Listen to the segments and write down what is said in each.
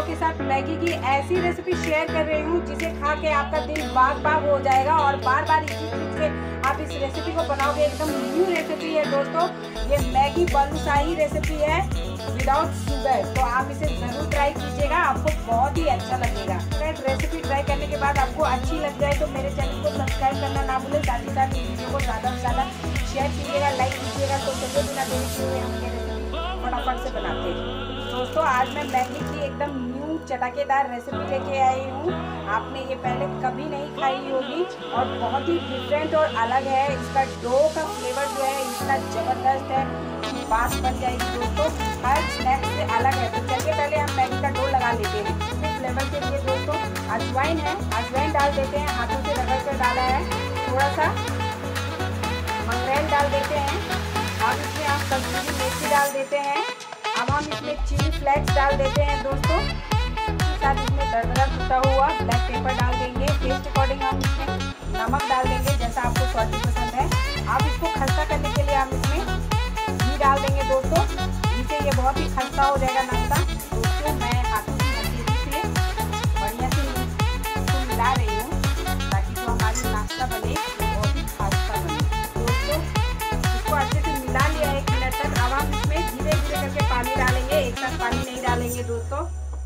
लोग के साथ मैगी की ऐसी रेसिपी शेयर कर रही हूँ जिसे खा के आपका दिल बाग बाग हो जाएगा और बार बार इसी चीज से आप इस रेसिपी को बनाओगे। एकदम न्यू रेसिपी है दोस्तों, ये मैगी बालूशाही रेसिपी है विदाउट शुगर। तो आप इसे जरूर ट्राई कीजिएगा, आपको बहुत ही अच्छा लगेगा। रेसिपी ट्राई करने के बाद आपको अच्छी लग जाए तो मेरे चैनल को सब्सक्राइब करना ना भूलें, साथ ही साथ वीडियो को ज़्यादा से ज़्यादा शेयर कीजिएगा, लाइक कीजिएगा। तो चलिए बिना देरी किए हम ये रेसिपी फटाफट से बनाते हैं। दोस्तों आज मैं मैगी की एकदम न्यू चटाकेदार रेसिपी लेके आई हूँ। आपने ये पहले कभी नहीं खाई होगी और बहुत ही डिफरेंट और अलग है। इसका डो का फ्लेवर जो है इतना ज़बरदस्त है, बात बन जाएगी दोस्तों, हर स्नैक्स से अलग है। तो चलिए पहले हम मैगी का डो लगा लेते हैं। इसमें फ्लेवर के लिए दोस्तों अजवाइन है, अजवाइन डाल देते हैं, हाथों से रगड़ कर डाला है। थोड़ा सा मंगरेल डाल देते हैं। अब इसमें हम कसूरी मेथी डाल देते हैं। अब हम इसमें चिली फ्लेक्स डाल देते हैं दोस्तों, साथ इसमें दरदरा कुटा हुआ ब्लैक पेपर डाल देंगे। टेस्ट अकॉर्डिंग हम इसमें नमक डाल देंगे जैसा आपको स्वादिष्ट पसंद है। अब इसको खस्ता करने के लिए हम इसमें घी डाल देंगे दोस्तों, जिससे ये बहुत ही खस्ता हो जाएगा नाश्ता। दोस्तों मैं हाथों की हथेली से बढ़िया से इसको मिला रही हूँ ताकि जो हमारी नाश्ता बने बहुत ही खस्ता बने। दोस्तों इसको अच्छे से मिला लिया है 1 मिनट तक। अब हम इसमें धीरे धीरे करके पानी डालेंगे, एक साथ पानी नहीं डालेंगे दोस्तों।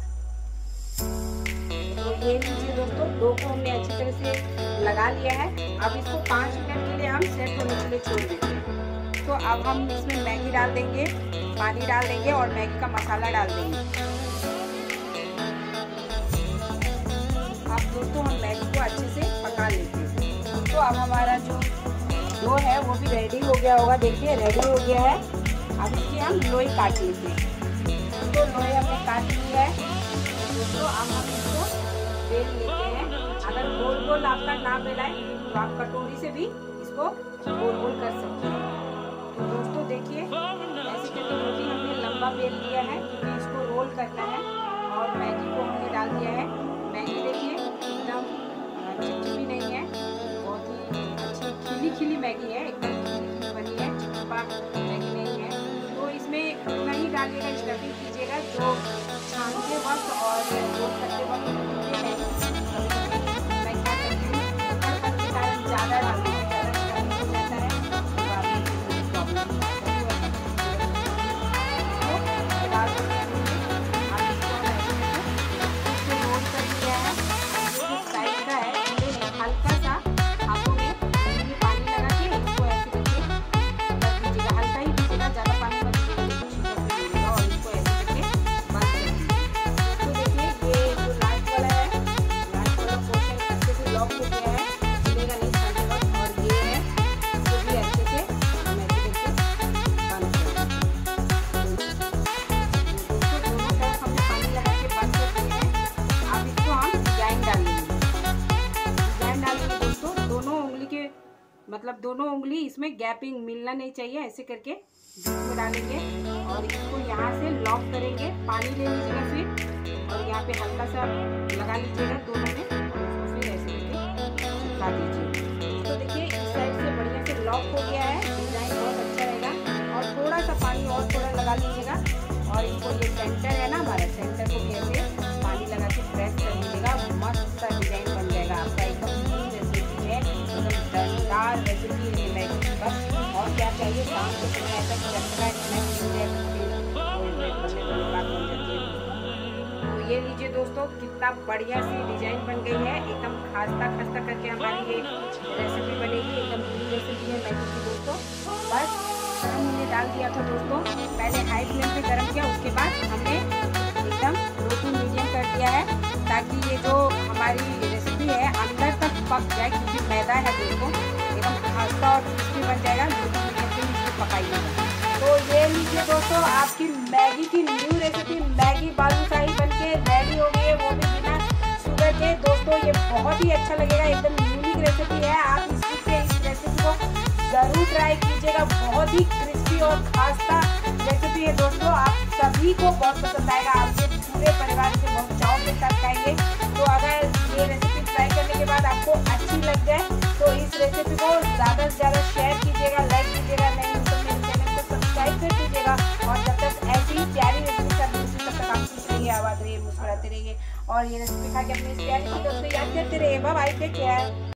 तो ये लीजिए दोस्तों, डो को हमने अच्छी तरह से लगा लिया है। अब इसको 5 मिनट के लिए हम सेट होने के लिए छोड़ देंगे। तो अब हम इसमें मैगी डाल देंगे, पानी डाल देंगे और मैगी का मसाला डाल देंगे। अब दोस्तों हम मैगी को अच्छे से पका लेते हैं। तो अब हमारा जो डो है वो भी रेडी हो गया होगा, देखिए रेडी हो गया है। अब इसकी हम लोई काट लेते हैं। तो लोई हमने काट ली है दोस्तों। अब हम इसको बेल लेते हैं। अगर गोल गोल आपका ना बेलाए तो आप कटोरी से भी इसको गोल गोल कर सकते हैं। तो दोस्तों देखिए ऐसे करके रोटी हमने लंबा बेल लिया है क्योंकि इसको रोल करना है। और मैगी को हमने डाल दिया है। मैगी देखिए एकदम चिपचिपी नहीं है, बहुत ही अच्छी खिली खिली मैगी है, एकदम खिली खिली बनी है, चिपचिपा मैगी नहीं है। तो इसमें उतना ही डालिएगा, स्टफिंग कीजिएगा जो छानते वक्त और रोल करते वक्त मैं क्या करती हूँ के कारण ज़्यादा डालती हूँ, ज़्यादा स्टफिंग हो जाता है तो बाद में प्रॉब्लम डाल देते हैं। अब इसको रोल कर दिया है। साइड का है हल्का सा हाथों में पानी लगा के इसको ऐसे करके रख दीजिएगा, हल्का ही दीजिएगा, ज़्यादा पानी मत दीजिएगा और इसको ऐसे करके बंद कर दीजिए। तो देखिए ये जो लास्ट वाला है, लास्ट वाला पोर्शन अच्छे से लॉक हो गया है, खुलेगा नहीं खाने वक्त। और ये है इसको भी अच्छे से हम ऐसे करके बंद कर देंगे। दोस्तों दोनों तरफ हमने पानी लगा के बंद कर दिए हैं। अब इसको हम डिजाइन डालेंगे, डिजाइन डालेंगे दोस्तों। दोनों उंगली के मतलब दोनों उंगली इसमें गैपिंग मिलना नहीं चाहिए, ऐसे करके बीच में डालेंगे और इसको यहाँ से लॉक करेंगे। पानी ले लीजिएगा फिर और यहाँ पे हल्का सा लगा लीजिएगा दोनों में और उसको फिर ऐसे करके चिपका दीजिए। तो देखिए इस साइड से बढ़िया से लॉक हो गया है, डिजाइन बहुत अच्छा रहेगा। और थोड़ा सा पानी और थोड़ा लगा लीजिएगा और इसको ये सेंटर है ना हमारा, सेंटर को कैसे पानी लगा के प्रेस कर लीजिएगा, मस्त सा डिजाइन बन जाएगा आपका। एकदम न्यू रेसिपी है, एकदम दमदार रेसिपी है मैगी की। बस और क्या चाहिए, शाम के समय ऐसा चटपटा स्नैक्स मिल जाए बात बन जाती है। तो ये लीजिए दोस्तों, कितना बढ़िया सी डिजाइन बन गई है, एकदम खास्ता खास्ता करके हमारी ये रेसिपी बनेगी। एकदम न्यू रेसिपी है मैगी की दोस्तों। बस गरम हमने डाल दिया था दोस्तों, पहले हाई फ्लेम पे गरम किया, उसके बाद हमने एकदम लो टू मीडियम कर दिया है ताकि ये जो हमारी रेसिपी है अंदर तक पक जाए, क्योंकि मैदा है दोस्तों, एकदम खास्ता और क्रिस्पी बन जाएगा। लो टू मीडियम पे इसको पकाइएगा। तो ये लीजिए दोस्तों, आपकी मैगी की न्यू रेसिपी मैगी बालूशाही बनके रेडी हो गई है, वो भी बिना शुगर के। दोस्तों ये बहुत ही अच्छा लगेगा, एकदम यूनिक रेसिपी है। आप इस रेसिपी को ज़रूर ट्राई कीजिएगा, बहुत ही क्रिस्पी और खास्ता रेसिपी है दोस्तों। आप सभी को बहुत पसंद आएगा, आपके पूरे परिवार से बहुत चाव के साथ खाएंगे। तो अगर ये रेसिपी ट्राई करने के बाद आपको अच्छी लग जाए तो इस रेसिपी को ज़्यादा से ज़्यादा शेयर कीजिएगा, लाइक कीजिएगा, नहीं तो मेरे चैनल को सब्सक्राइब कर दीजिएगा। और जब तक ऐसी प्यारी रेसिपी सब तब तक आप आबाद रहिए, मुस्कुराते रहिए और ये रेसिपी खा के अपने प्यारे दोस्तों याद करते रहिए। Bye bye, take care.